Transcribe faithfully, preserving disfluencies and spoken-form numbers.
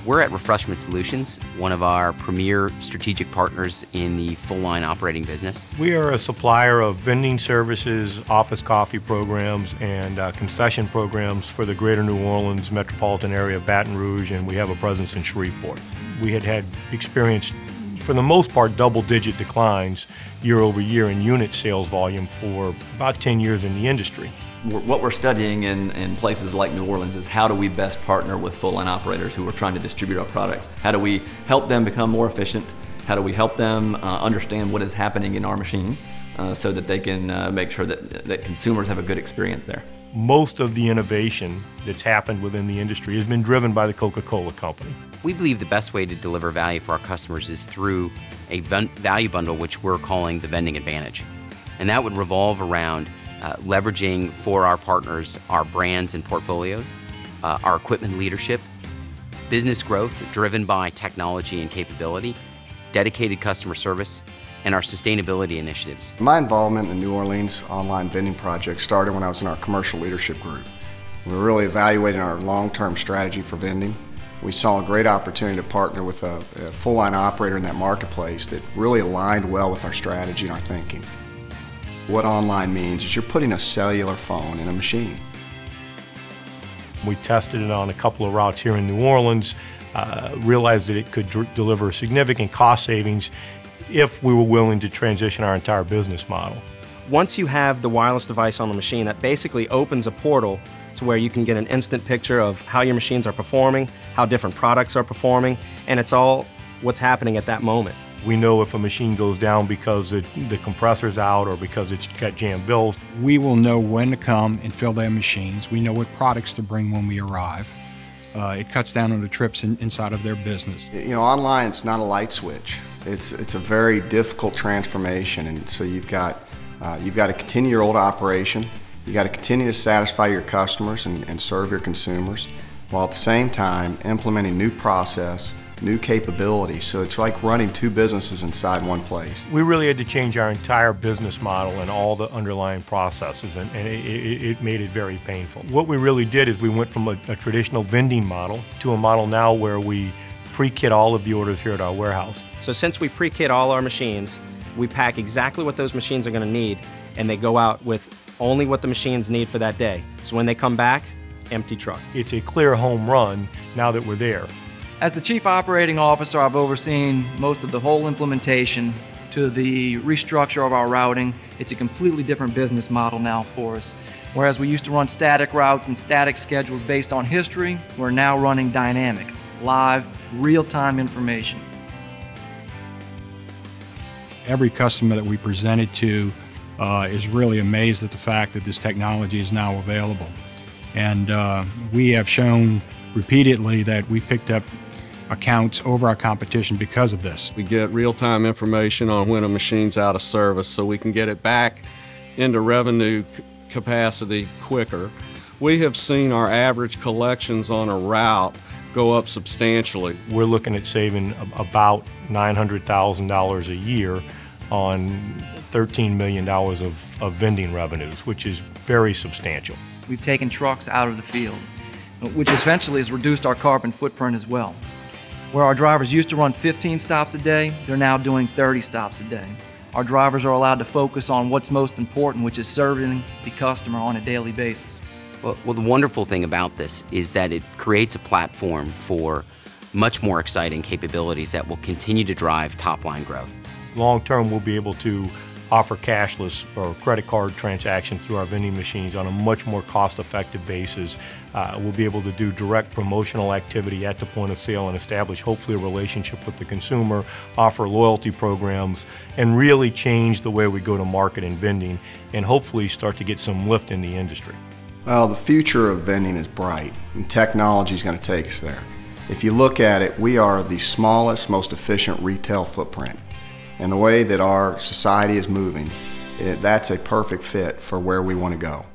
We're at Refreshment Solutions, one of our premier strategic partners in the full-line operating business. We are a supplier of vending services, office coffee programs, and uh, concession programs for the greater New Orleans metropolitan area, Baton Rouge, and we have a presence in Shreveport. We had had experienced, for the most part, double-digit declines year over year in unit sales volume for about ten years in the industry. What we're studying in, in places like New Orleans is how do we best partner with full-line operators who are trying to distribute our products? How do we help them become more efficient? How do we help them uh, understand what is happening in our machine uh, so that they can uh, make sure that, that consumers have a good experience there? Most of the innovation that's happened within the industry has been driven by the Coca-Cola company. We believe the best way to deliver value for our customers is through a value bundle, which we're calling the Vending Advantage. And that would revolve around Uh, leveraging for our partners our brands and portfolio, uh, our equipment leadership, business growth driven by technology and capability, dedicated customer service, and our sustainability initiatives. My involvement in the New Orleans online vending project started when I was in our commercial leadership group. We were really evaluating our long-term strategy for vending. We saw a great opportunity to partner with a, a full-line operator in that marketplace that really aligned well with our strategy and our thinking. What online means is you're putting a cellular phone in a machine. We tested it on a couple of routes here in New Orleans, uh, realized that it could deliver significant cost savings if we were willing to transition our entire business model. Once you have the wireless device on the machine, that basically opens a portal to where you can get an instant picture of how your machines are performing, how different products are performing, and it's all what's happening at that moment. We know if a machine goes down because it, the compressor's out or because it's got jammed bills. We will know when to come and fill their machines. We know what products to bring when we arrive. Uh, it cuts down on the trips in, inside of their business. You know, online it's not a light switch. It's, it's a very difficult transformation, and so you've got, uh, you've got to continue your old operation. You've got to continue to satisfy your customers and, and serve your consumers, while at the same time implementing new process, new capability. So it's like running two businesses inside one place. We really had to change our entire business model and all the underlying processes, and, and it, it, it made it very painful. What we really did is we went from a, a traditional vending model to a model now where we pre-kit all of the orders here at our warehouse. So since we pre-kit all our machines, we pack exactly what those machines are going to need, and they go out with only what the machines need for that day. So when they come back, empty truck. It's a clear home run now that we're there. As the Chief Operating Officer, I've overseen most of the whole implementation to the restructure of our routing. It's a completely different business model now for us. Whereas we used to run static routes and static schedules based on history, we're now running dynamic, live, real-time information. Every customer that we presented to uh, is really amazed at the fact that this technology is now available. And uh, we have shown repeatedly that we picked up accounts over our competition because of this. We get real-time information on when a machine's out of service so we can get it back into revenue capacity quicker. We have seen our average collections on a route go up substantially. We're looking at saving about nine hundred thousand dollars a year on thirteen million dollars of, of vending revenues, which is very substantial. We've taken trucks out of the field, which essentially has reduced our carbon footprint as well. Where our drivers used to run fifteen stops a day, they're now doing thirty stops a day. Our drivers are allowed to focus on what's most important, which is serving the customer on a daily basis. Well, well, the wonderful thing about this is that it creates a platform for much more exciting capabilities that will continue to drive top-line growth. Long term, we'll be able to offer cashless or credit card transactions through our vending machines on a much more cost-effective basis. Uh, we'll be able to do direct promotional activity at the point of sale and establish hopefully a relationship with the consumer, offer loyalty programs, and really change the way we go to market in vending and hopefully start to get some lift in the industry. Well, the future of vending is bright, and technology is going to take us there. If you look at it, we are the smallest, most efficient retail footprint. And the way that our society is moving, it, that's a perfect fit for where we want to go.